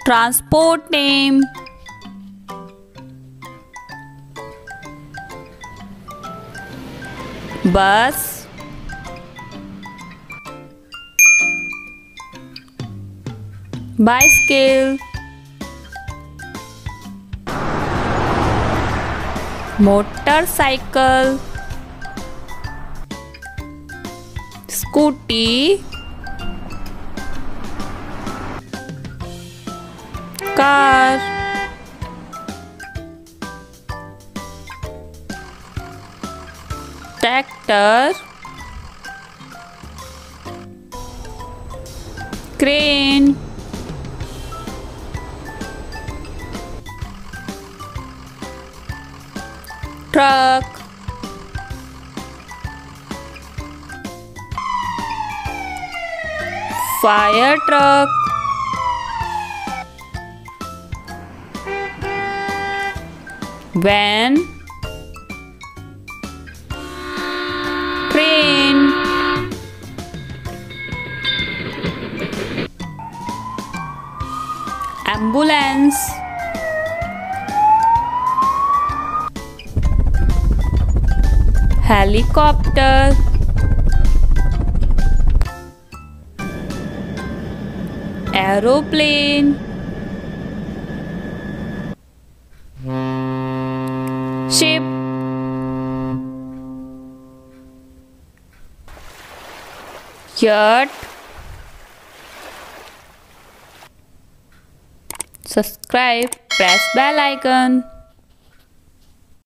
Transport name. Bus. Bicycle. Motorcycle. Scooty. Car. Tractor. Crane. Truck. Fire truck. Van. Train. Ambulance. Helicopter. Aeroplane. Ship. Yacht. Subscribe, press bell icon.